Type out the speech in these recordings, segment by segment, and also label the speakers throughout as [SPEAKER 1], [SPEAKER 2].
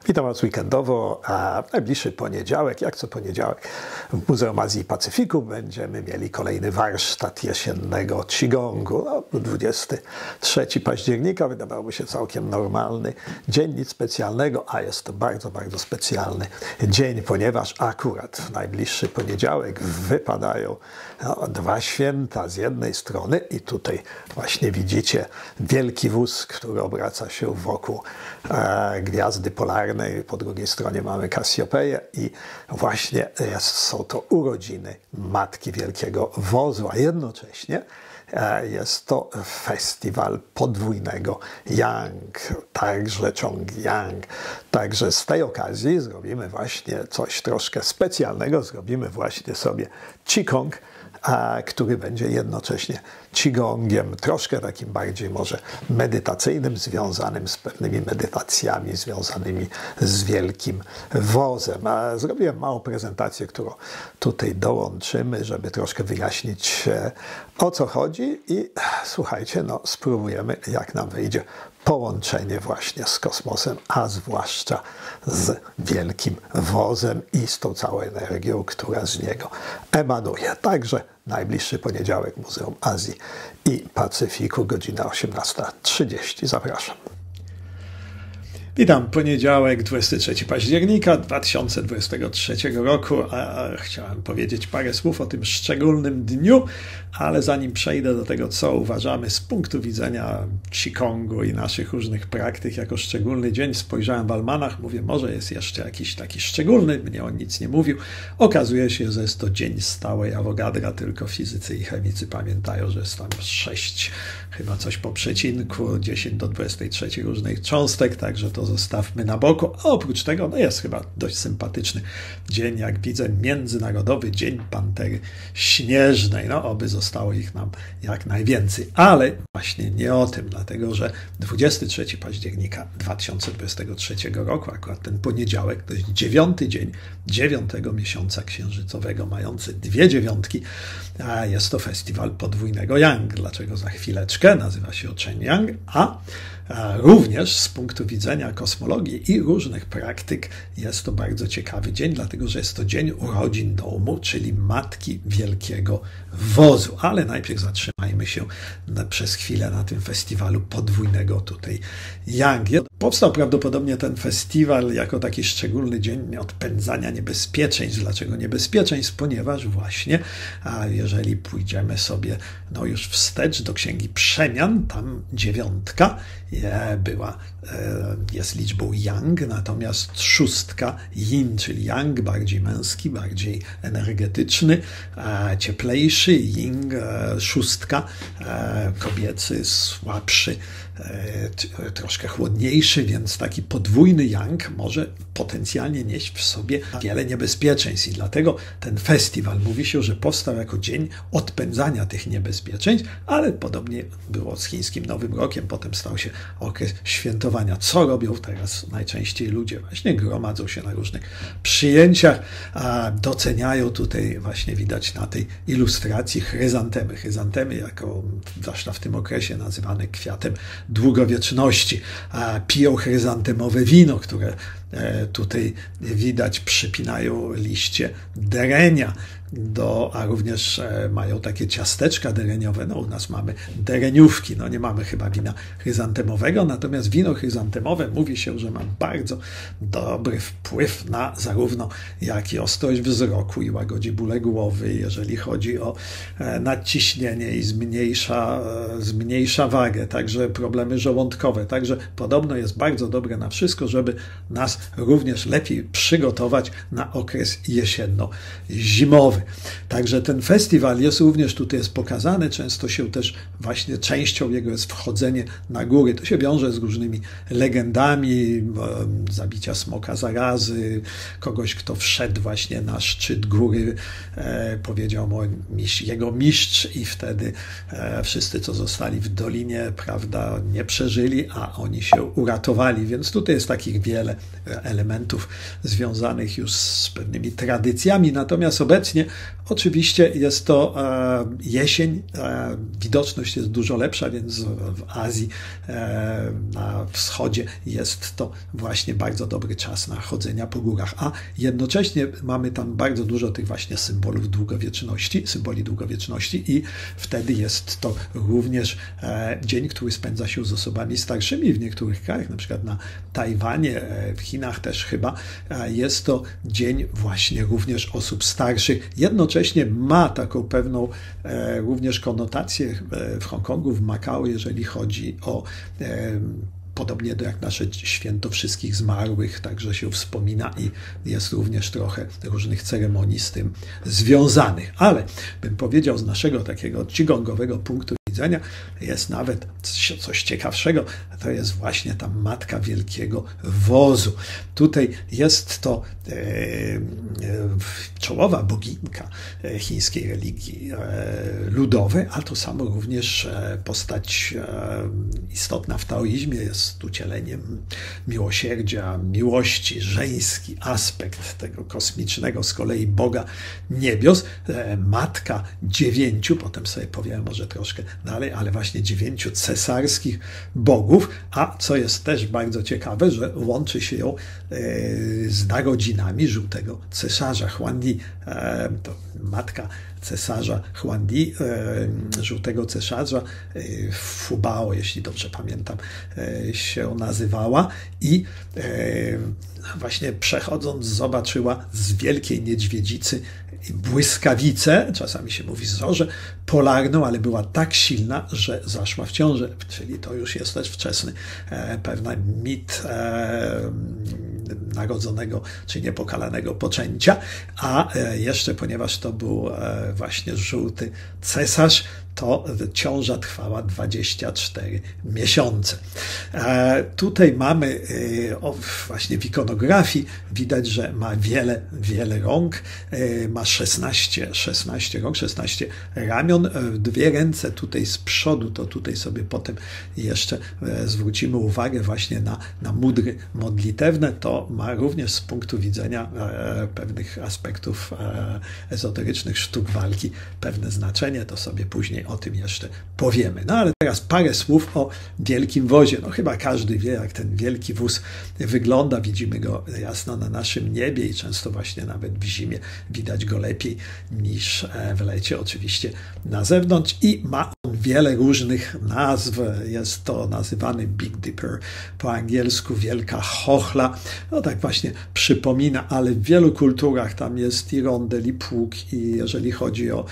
[SPEAKER 1] Witam Was weekendowo, a w najbliższy poniedziałek, jak co poniedziałek, w Muzeum Azji i Pacyfiku będziemy mieli kolejny warsztat jesiennego Qigongu. 23 października wydawałoby się całkiem normalny dzień, nic specjalnego, a jest to bardzo, bardzo specjalny dzień, ponieważ akurat w najbliższy poniedziałek wypadają dwa święta z jednej strony i tutaj właśnie widzicie wielki wóz, który obraca się wokół gwiazdy polarnej. Po drugiej stronie mamy Kasjopeję i właśnie są to urodziny Matki Wielkiego Wozu, a jednocześnie jest to festiwal podwójnego Yang, także Chongyang. Także z tej okazji zrobimy właśnie coś troszkę specjalnego, zrobimy właśnie sobie Qigong, który będzie jednocześnie Qigongiem, troszkę takim bardziej może medytacyjnym, związanym z pewnymi medytacjami, związanymi z Wielkim Wozem. Zrobiłem małą prezentację, którą tutaj dołączymy, żeby troszkę wyjaśnić, o co chodzi i słuchajcie, spróbujemy, jak nam wyjdzie połączenie właśnie z kosmosem, a zwłaszcza z Wielkim Wozem i z tą całą energią, która z niego emanuje. Także najbliższy poniedziałek Muzeum Azji i Pacyfiku, godzina 18:30. Zapraszam. Witam, poniedziałek, 23 października 2023 roku. Chciałem powiedzieć parę słów o tym szczególnym dniu, ale zanim przejdę do tego, co uważamy z punktu widzenia Qigongu i naszych różnych praktyk jako szczególny dzień, spojrzałem w almanach, mówię, może jest jeszcze jakiś taki szczególny, mnie on nic nie mówił. Okazuje się, że jest to dzień stałej Avogadra, tylko fizycy i chemicy pamiętają, że jest tam 6, chyba coś po przecinku, 10 do 23 różnych cząstek, także to zostawmy na boku. A oprócz tego jest chyba dość sympatyczny dzień, jak widzę, Międzynarodowy Dzień Pantery Śnieżnej. Oby zostało ich nam jak najwięcej. Ale właśnie nie o tym, dlatego że 23 października 2023 roku, akurat ten poniedziałek, to jest 9. dzień 9. miesiąca księżycowego, mający 2 dziewiątki, a jest to festiwal podwójnego Yang. Dlaczego za chwileczkę? Nazywa się Chongyang, a również z punktu widzenia kosmologii i różnych praktyk jest to bardzo ciekawy dzień, dlatego że jest to dzień urodzin domu, czyli Matki Wielkiego Wozu. Ale najpierw zatrzymajmy się przez chwilę na tym festiwalu podwójnego tutaj Yang. Powstał prawdopodobnie ten festiwal jako taki szczególny dzień odpędzania niebezpieczeństw. Dlaczego niebezpieczeństw? Ponieważ właśnie, jeżeli pójdziemy sobie już wstecz do Księgi Przemian, tam 9 jest liczbą Yang, natomiast 6 Yin, czyli Yang, bardziej męski, bardziej energetyczny, cieplejszy, Yin, 6 kobiecy, słabszy, troszkę chłodniejszy, więc taki podwójny Yang może potencjalnie nieść w sobie wiele niebezpieczeństw i dlatego ten festiwal mówi się, że powstał jako dzień odpędzania tych niebezpieczeństw, ale podobnie było z chińskim Nowym Rokiem, potem stał się okres świętowania. Co robią teraz najczęściej ludzie? Właśnie gromadzą się na różnych przyjęciach, a doceniają tutaj właśnie widać na tej ilustracji chryzantemy. Chryzantemy jako, zwłaszcza w tym okresie, nazywane kwiatem długowieczności. Piją chryzantemowe wino, które tutaj widać, przypinają liście derenia, a również mają takie ciasteczka dereniowe. U nas mamy dereniówki, nie mamy chyba wina chryzantemowego, natomiast wino chryzantemowe mówi się, że ma bardzo dobry wpływ na zarówno jak i ostrość wzroku i łagodzi bóle głowy, jeżeli chodzi o nadciśnienie i zmniejsza wagę, także problemy żołądkowe. Także podobno jest bardzo dobre na wszystko, żeby nas również lepiej przygotować na okres jesienno-zimowy. Także ten festiwal jest również tutaj pokazany, często się też właśnie częścią jego jest wchodzenie na góry. To się wiąże z różnymi legendami, zabicia smoka zarazy, kogoś, kto wszedł właśnie na szczyt góry, powiedział mu jego mistrz i wtedy wszyscy, co zostali w dolinie, prawda, nie przeżyli, a oni się uratowali, więc tutaj jest takich wiele elementów związanych już z pewnymi tradycjami. Natomiast obecnie oczywiście jest to jesień, widoczność jest dużo lepsza, więc w Azji, na wschodzie jest to właśnie bardzo dobry czas na chodzenia po górach, a jednocześnie mamy tam bardzo dużo tych właśnie symboli długowieczności i wtedy jest to również dzień, który spędza się z osobami starszymi w niektórych krajach, na przykład na Tajwanie, w Chinach też chyba, jest to dzień właśnie również osób starszych. Jednocześnie ma taką pewną również konotację w Hongkongu, w Makao, jeżeli chodzi o podobnie jak nasze święto wszystkich zmarłych, także się wspomina i jest również trochę różnych ceremonii z tym związanych. Ale bym powiedział, z naszego takiego qigongowego punktu widzenia jest nawet coś ciekawszego, to jest właśnie ta Matka Wielkiego Wozu. Tutaj jest to czołowa boginka chińskiej religii ludowej, a to samo również postać istotna w taoizmie, jest ucieleniem miłosierdzia, miłości, żeński aspekt tego kosmicznego z kolei Boga niebios, matka 9, potem sobie powiem może troszkę dalej, ale właśnie 9 cesarskich bogów, a co jest też bardzo ciekawe, że łączy się ją z narodzinami żółtego cesarza Huangdi. To matka cesarza Huangdi, żółtego cesarza, Fubao, jeśli dobrze pamiętam, się nazywała i właśnie przechodząc zobaczyła z wielkiej niedźwiedzicy błyskawicę, czasami się mówi zorze polarną, ale była tak silna, że zaszła w ciążę, czyli to już jest też wczesny pewien mit narodzonego czy niepokalanego poczęcia, a jeszcze ponieważ to był właśnie żółty cesarz, to ciąża trwała 24 miesiące. Tutaj mamy właśnie w ikonografii widać, że ma wiele rąk, ma 16 rąk, 16 ramion, 2 ręce tutaj z przodu, to tutaj sobie potem jeszcze zwrócimy uwagę właśnie na mudry modlitewne, to ma również z punktu widzenia pewnych aspektów ezoterycznych sztuk walki pewne znaczenie, to sobie później o tym jeszcze powiemy. No ale teraz parę słów o Wielkim Wozie. No chyba każdy wie, jak ten Wielki Wóz wygląda. Widzimy go jasno na naszym niebie i często właśnie nawet w zimie widać go lepiej niż w lecie, oczywiście na zewnątrz i ma on wiele różnych nazw. Jest to nazywany Big Dipper, po angielsku Wielka Chochla. No tak właśnie przypomina, ale w wielu kulturach tam jest i rondel, i pług, i jeżeli chodzi o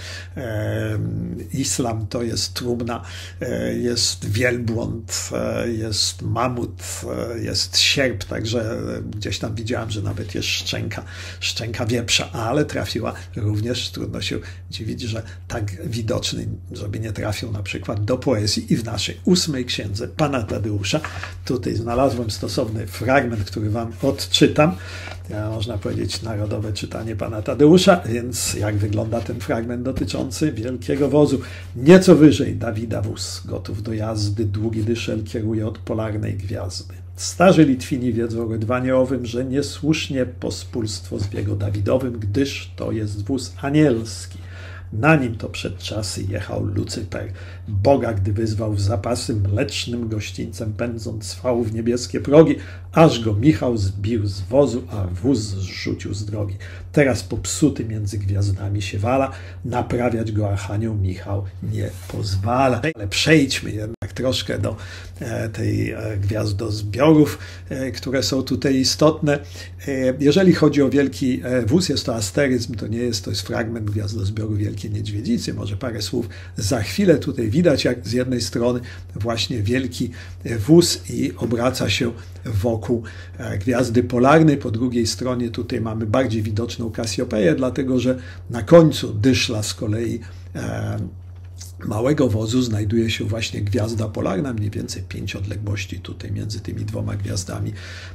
[SPEAKER 1] islam, to jest trumna, jest wielbłąd, jest mamut, jest sierp, także gdzieś tam widziałem, że nawet jest szczęka wieprza, ale trafiła również, trudno się dziwić, że tak widoczny, żeby nie trafił na przykład do poezji i w naszej 8 księdze pana Tadeusza. Tutaj znalazłem stosowny fragment, który wam odczytam. Można powiedzieć narodowe czytanie pana Tadeusza, więc jak wygląda ten fragment dotyczący Wielkiego Wozu? Nieco wyżej Dawida wóz, gotów do jazdy, długi dyszel kieruje od polarnej gwiazdy. Starzy Litwini wiedzą o rydwanie owym, że niesłusznie pospólstwo zbiegło Dawidowym, gdyż to jest wóz anielski. Na nim to przed czasy jechał Lucyper, Boga, gdy wyzwał w zapasy, mlecznym gościńcem pędząc swału w niebieskie progi, aż go Michał zbił z wozu, a wóz zrzucił z drogi. Teraz popsuty między gwiazdami się wala, naprawiać go archanioł Michał nie pozwala. Ale przejdźmy jednak troszkę do tej gwiazdozbiorów, które są tutaj istotne. Jeżeli chodzi o Wielki Wóz, jest to asteryzm, to nie jest, to jest fragment gwiazdozbioru Wielkiej Niedźwiedzicy, może parę słów za chwilę. Tutaj widać, jak z jednej strony właśnie Wielki Wóz i obraca się wokół gwiazdy polarnej, po drugiej stronie tutaj mamy bardziej widoczną Kasjopeję, dlatego że na końcu dyszla z kolei małego wozu znajduje się właśnie gwiazda polarna, mniej więcej 5 odległości tutaj między tymi 2 gwiazdami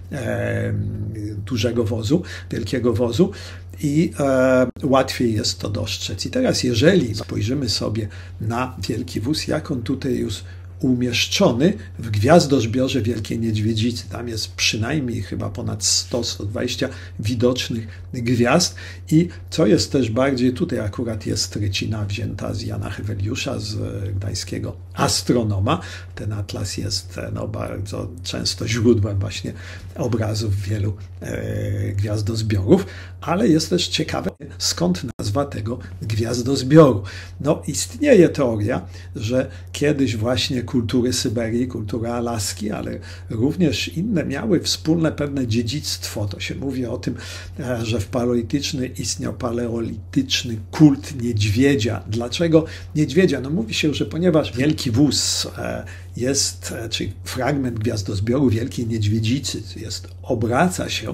[SPEAKER 1] dużego wozu, Wielkiego Wozu i łatwiej jest to dostrzec. I teraz jeżeli spojrzymy sobie na Wielki Wóz, jak on tutaj już umieszczony w gwiazdozbiorze Wielkiej Niedźwiedzicy. Tam jest przynajmniej chyba ponad 100-120 widocznych gwiazd i co jest też bardziej, tutaj akurat jest rycina wzięta z Jana Heweliusza, z gdańskiego astronoma. Ten atlas jest bardzo często źródłem właśnie obrazów wielu gwiazdozbiorów, ale jest też ciekawe, skąd nazwa tego gwiazdozbioru. No, istnieje teoria, że kiedyś właśnie kultury Syberii, kultura Alaski, ale również inne miały wspólne pewne dziedzictwo. To się mówi o tym, że w istniał paleolityczny kult niedźwiedzia. Dlaczego niedźwiedzia? No mówi się, że ponieważ wielki wóz jest, czyli fragment gwiazdozbioru Wielkiej Niedźwiedzicy obraca się,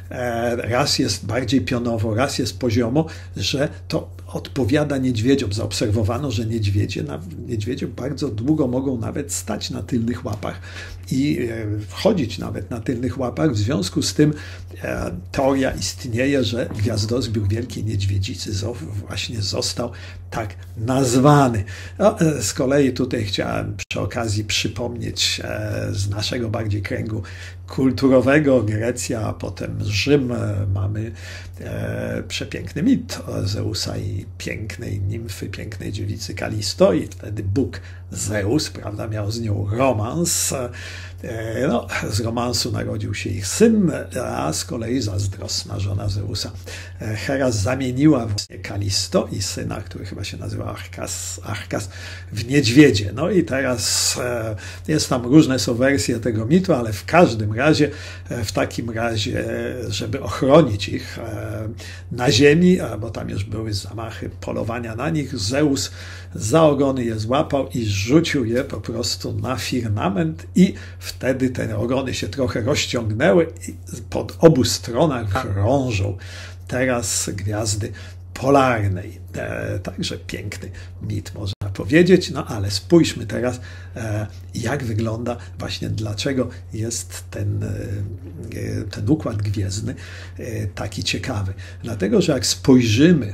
[SPEAKER 1] raz jest bardziej pionowo, raz jest poziomo, że to odpowiada niedźwiedziom. Zaobserwowano, że niedźwiedzie bardzo długo mogą nawet stać na tylnych łapach i wchodzić nawet na tylnych łapach. W związku z tym teoria istnieje, że gwiazdozbiór Wielkiej Niedźwiedzicy właśnie został tak nazwany. No, z kolei tutaj chciałem przy okazji przypomnieć z naszego bardziej kręgu kulturowego Grecja, a potem Rzym. Mamy przepiękny mit Zeusa i pięknej nimfy, pięknej dziewicy Kalisto i wtedy Bóg Zeus, prawda, miał z nią romans. No, z romansu narodził się ich syn, a z kolei zazdrosna żona Zeusa Hera zamieniła właśnie Kalisto i syna, który chyba się nazywa Arkas w niedźwiedzie. No i teraz jest tam różne są wersje tego mitu, ale w każdym razie, w takim razie, żeby ochronić ich na ziemi, bo tam już były zamachy polowania na nich, Zeus za ogony je złapał i rzucił je po prostu na firmament i wtedy te ogony się trochę rozciągnęły i pod obu stronach krążą teraz gwiazdy polarnej. Także piękny mit, można powiedzieć. No ale spójrzmy teraz, jak wygląda właśnie, dlaczego jest ten układ gwiezdny taki ciekawy. Dlatego, że jak spojrzymy,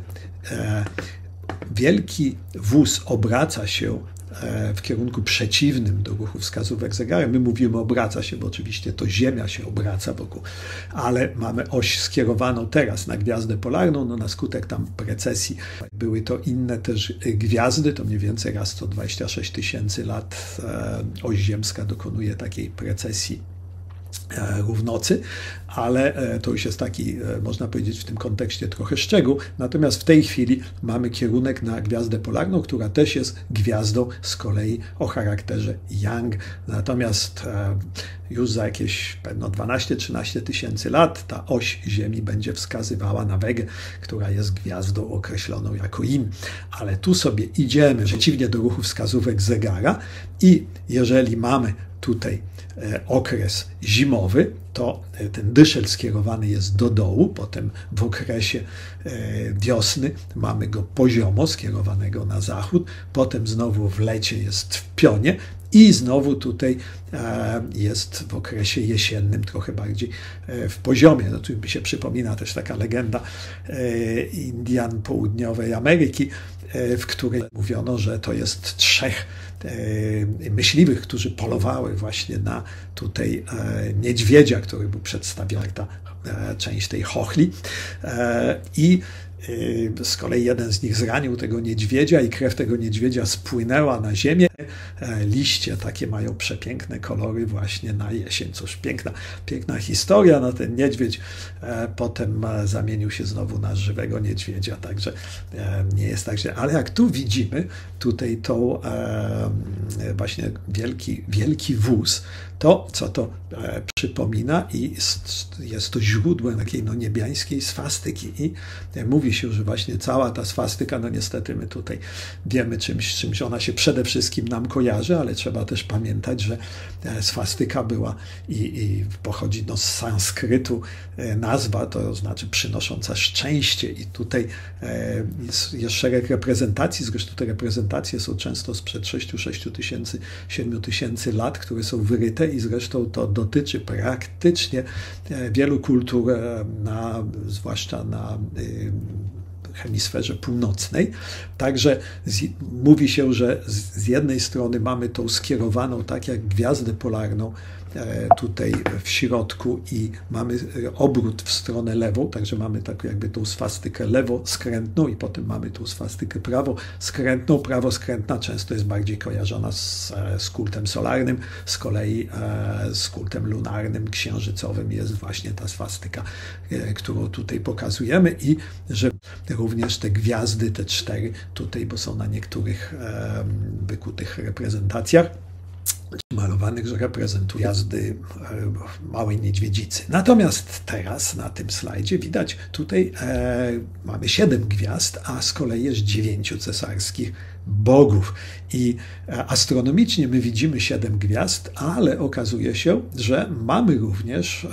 [SPEAKER 1] wielki wóz obraca się w kierunku przeciwnym do ruchu wskazówek zegara. My mówimy obraca się, bo oczywiście to Ziemia się obraca wokół, ale mamy oś skierowaną teraz na gwiazdę polarną, no na skutek tam precesji. Były to inne też gwiazdy, to mniej więcej raz co 26 000 lat oś ziemska dokonuje takiej precesji równocy, ale to już jest taki, można powiedzieć, w tym kontekście trochę szczegół. Natomiast w tej chwili mamy kierunek na gwiazdę polarną, która też jest gwiazdą z kolei o charakterze Yang. Natomiast już za jakieś pewno 12-13 tysięcy lat ta oś Ziemi będzie wskazywała na Wegę, która jest gwiazdą określoną jako Yin. Ale tu sobie idziemy przeciwnie do ruchu wskazówek zegara i jeżeli mamy tutaj okres zimowy, to ten dyszel skierowany jest do dołu, potem w okresie wiosny mamy go poziomo skierowanego na zachód, potem znowu w lecie jest w pionie i znowu tutaj jest w okresie jesiennym trochę bardziej w poziomie. No tu mi się przypomina też taka legenda Indian Południowej Ameryki, w której mówiono, że to jest 3 myśliwych, którzy polowały właśnie na tutaj niedźwiedzia, który był przedstawiony, ta część tej chochli i z kolei jeden z nich zranił tego niedźwiedzia i krew tego niedźwiedzia spłynęła na ziemię. Liście takie mają przepiękne kolory właśnie na jesień. Cóż, piękna historia. No ten niedźwiedź potem zamienił się znowu na żywego niedźwiedzia, także nie jest tak źle. Ale jak tu widzimy, tutaj tą właśnie wielki wóz, to co to przypomina i jest to źródłem takiej niebiańskiej swastyki i mówi się, że właśnie cała ta swastyka, no niestety my tutaj wiemy czymś ona się przede wszystkim nam kojarzy, ale trzeba też pamiętać, że swastyka była i pochodzi z sanskrytu nazwa, to znaczy przynosząca szczęście i tutaj jest szereg reprezentacji, zresztą te reprezentacje są często sprzed 6 tysięcy, 7 tysięcy lat, które są wyryte i zresztą to dotyczy praktycznie wielu kultur, zwłaszcza na hemisferze północnej. Także mówi się, że z jednej strony mamy tą skierowaną tak jak gwiazdę polarną tutaj w środku i mamy obrót w stronę lewą, także mamy taką jakby tą swastykę lewoskrętną i potem mamy tą swastykę prawoskrętną. Prawoskrętna często jest bardziej kojarzona z kultem solarnym, z kolei z kultem lunarnym, księżycowym jest właśnie ta swastyka, którą tutaj pokazujemy i że również te gwiazdy, te 4 tutaj, bo są na niektórych wykutych reprezentacjach, malowanych, że reprezentują gwiazdy małej niedźwiedzicy. Natomiast teraz na tym slajdzie widać tutaj mamy 7 gwiazd, a z kolei jest 9 cesarskich bogów. I astronomicznie my widzimy 7 gwiazd, ale okazuje się, że mamy również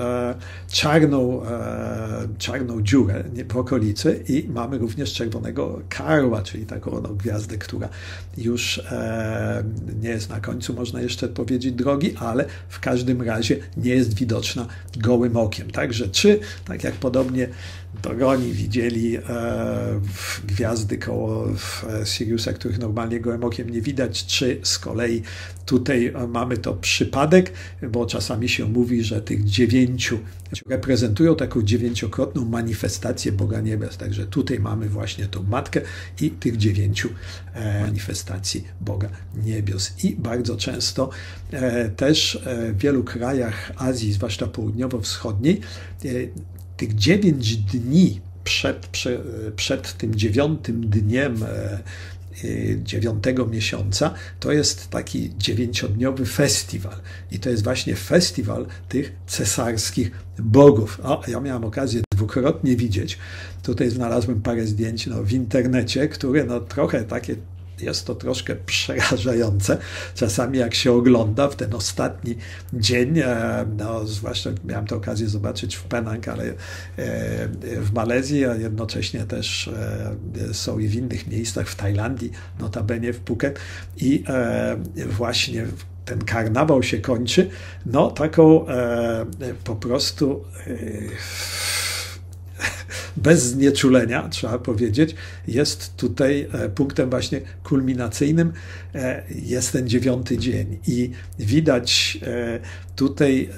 [SPEAKER 1] czarną dziurę w okolicy i mamy również czerwonego karła, czyli taką gwiazdę, która już nie jest na końcu, można jeszcze powiedzieć, drogi, ale w każdym razie nie jest widoczna gołym okiem. Także czy, tak jak podobnie Dogoni widzieli gwiazdy koło Siriusa, których normalnie gołym okiem nie widać, czy z kolei tutaj mamy to przypadek, bo czasami się mówi, że tych 9 reprezentują taką 9-krotną manifestację Boga Niebios. Także tutaj mamy właśnie tą matkę i tych 9 manifestacji Boga Niebios. I bardzo często też w wielu krajach Azji, zwłaszcza południowo-wschodniej, tych 9 dni przed tym 9 dniem 9 miesiąca, to jest taki 9-dniowy festiwal. I to jest właśnie festiwal tych cesarskich bogów. Ja miałem okazję dwukrotnie widzieć. Tutaj znalazłem parę zdjęć w internecie, które trochę takie, jest to troszkę przerażające. Czasami jak się ogląda w ten ostatni dzień, zwłaszcza miałem tę okazję zobaczyć w Penang, ale w Malezji, a jednocześnie też są i w innych miejscach, w Tajlandii, notabene w Phuket. I właśnie ten karnawał się kończy, taką po prostu bez znieczulenia, trzeba powiedzieć, jest tutaj punktem właśnie kulminacyjnym, jest ten 9 dzień i widać tutaj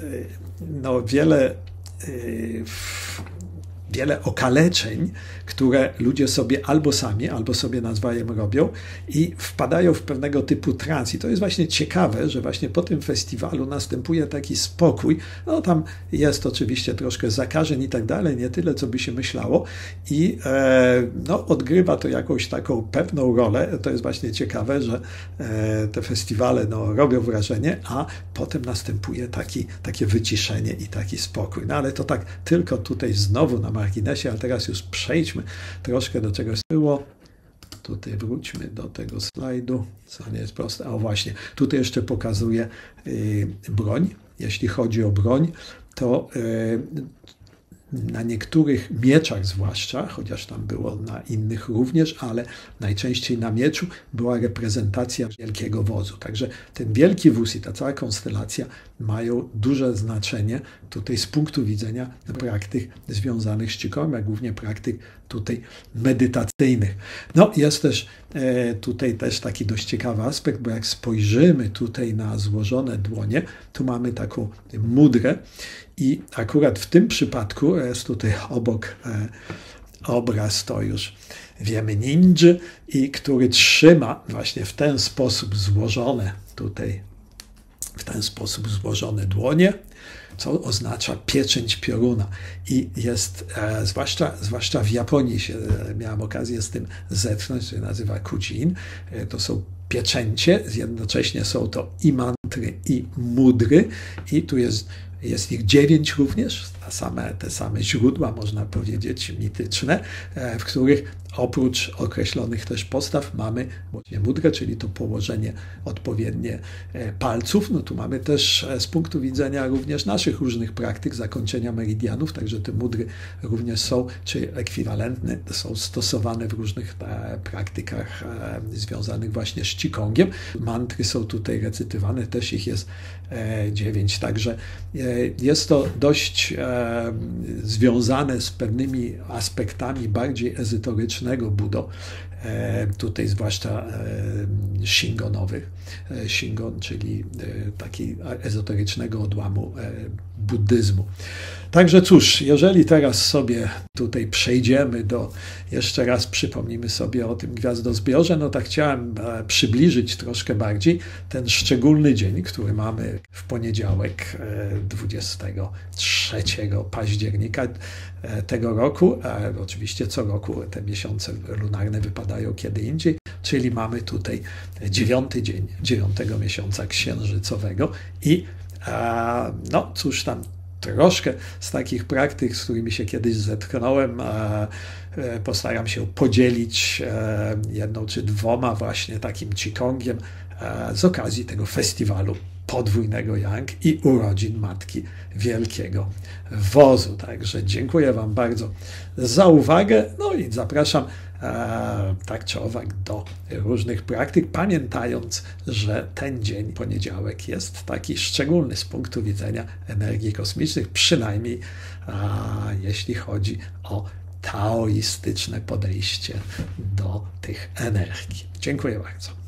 [SPEAKER 1] wiele okaleczeń, które ludzie sobie albo sami, albo sobie nawzajem robią i wpadają w pewnego typu trans. I to jest właśnie ciekawe, że właśnie po tym festiwalu następuje taki spokój. Tam jest oczywiście troszkę zakażeń i tak dalej, nie tyle, co by się myślało. I odgrywa to jakąś taką pewną rolę. To jest właśnie ciekawe, że te festiwale robią wrażenie, a potem następuje takie wyciszenie i taki spokój. Ale to tak tylko tutaj znowu na marginesie, ale teraz już przejdźmy troszkę do czegoś było. Tutaj wróćmy do tego slajdu, co nie jest proste. Właśnie, tutaj jeszcze pokazuję broń. Jeśli chodzi o broń, to na niektórych mieczach zwłaszcza, chociaż tam było na innych również, ale najczęściej na mieczu była reprezentacja wielkiego wozu. Także ten wielki wóz i ta cała konstelacja mają duże znaczenie tutaj z punktu widzenia praktyk związanych z Qigongiem, a głównie praktyk tutaj medytacyjnych. Jest też tutaj też taki dość ciekawy aspekt, bo jak spojrzymy tutaj na złożone dłonie, tu mamy taką mudrę i akurat w tym przypadku jest tutaj obok obraz, to już wiemy, ninja, i który trzyma właśnie w ten sposób złożone tutaj, w ten sposób złożone dłonie, co oznacza pieczęć pioruna. I jest, zwłaszcza w Japonii miałem okazję z tym zetknąć, to się nazywa kujin. To są pieczęcie, jednocześnie są to i mantry, i mudry, i tu jest ich 9 również, te same źródła, można powiedzieć, mityczne, w których oprócz określonych też postaw mamy właśnie mudrę, czyli to położenie odpowiednie palców. Tu mamy też z punktu widzenia również naszych różnych praktyk zakończenia meridianów, także te mudry również są, czy ekwiwalentne, są stosowane w różnych praktykach związanych właśnie z Qigongiem. Mantry są tutaj recytowane, też ich jest 9, także Jest to dość związane z pewnymi aspektami bardziej ezoterycznego Budo, tutaj zwłaszcza Shingonowych. Shingon, czyli taki ezoterycznego odłamu buddyzmu. Także cóż, jeżeli teraz sobie tutaj przejdziemy jeszcze raz przypomnimy sobie o tym gwiazdozbiorze, no tak chciałem przybliżyć troszkę bardziej ten szczególny dzień, który mamy w poniedziałek 23 października tego roku. Oczywiście co roku te miesiące lunarne wypadają kiedy indziej, czyli mamy tutaj 9 dzień 9 miesiąca księżycowego i no cóż tam, troszkę z takich praktyk, z którymi się kiedyś zetknąłem, postaram się podzielić jedną czy dwoma właśnie takim qigongiem z okazji tego festiwalu podwójnego Yang i urodzin Matki Wielkiego Wozu. Także dziękuję Wam bardzo za uwagę, no i zapraszam tak czy owak do różnych praktyk, pamiętając, że ten dzień, poniedziałek, jest taki szczególny z punktu widzenia energii kosmicznych, przynajmniej jeśli chodzi o taoistyczne podejście do tych energii. Dziękuję bardzo.